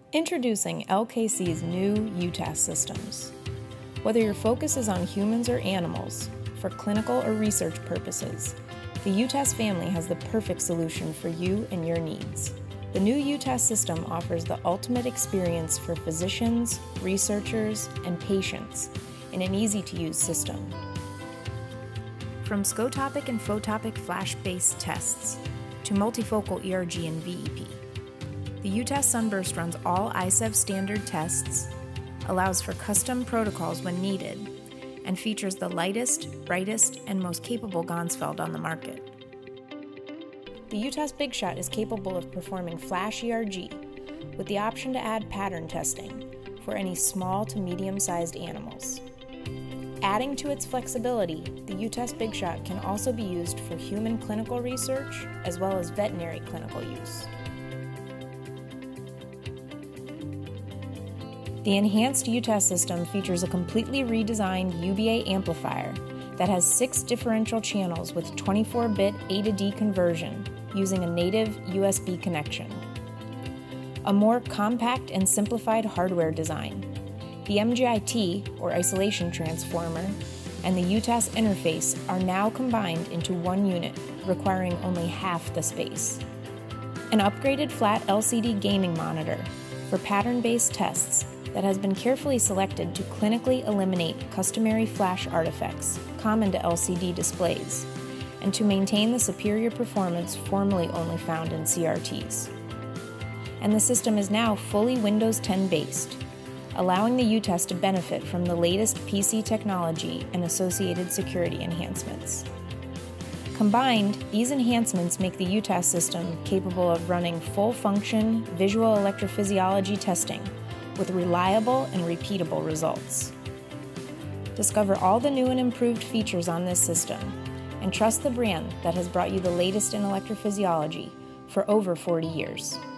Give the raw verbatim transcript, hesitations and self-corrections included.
Introducing L K C's new U T A S systems. Whether your focus is on humans or animals, for clinical or research purposes, the U T A S family has the perfect solution for you and your needs. The new U T A S system offers the ultimate experience for physicians, researchers, and patients in an easy-to-use system. From scotopic and photopic flash-based tests to multifocal E R G and V E P, the U T A S SunBurst runs all I S E V standard tests, allows for custom protocols when needed, and features the lightest, brightest, and most capable Ganzfeld on the market. The U T A S Big Shot is capable of performing flash E R G with the option to add pattern testing for any small to medium-sized animals. Adding to its flexibility, the U T A S Big Shot can also be used for human clinical research as well as veterinary clinical use. The enhanced U T A S system features a completely redesigned U B A amplifier that has six differential channels with twenty-four bit A to D conversion using a native U S B connection. A more compact and simplified hardware design, the M G I T, or isolation transformer, and the U T A S Interface are now combined into one unit, requiring only half the space. An upgraded flat L C D gaming monitor for pattern-based tests that has been carefully selected to clinically eliminate customary flash artifacts common to L C D displays, and to maintain the superior performance formerly only found in C R Ts. And the system is now fully Windows ten based, allowing the U T A S to benefit from the latest P C technology and associated security enhancements. Combined, these enhancements make the U T A S system capable of running full-function visual electrophysiology testing with reliable and repeatable results. Discover all the new and improved features on this system, and trust the brand that has brought you the latest in electrophysiology for over forty years.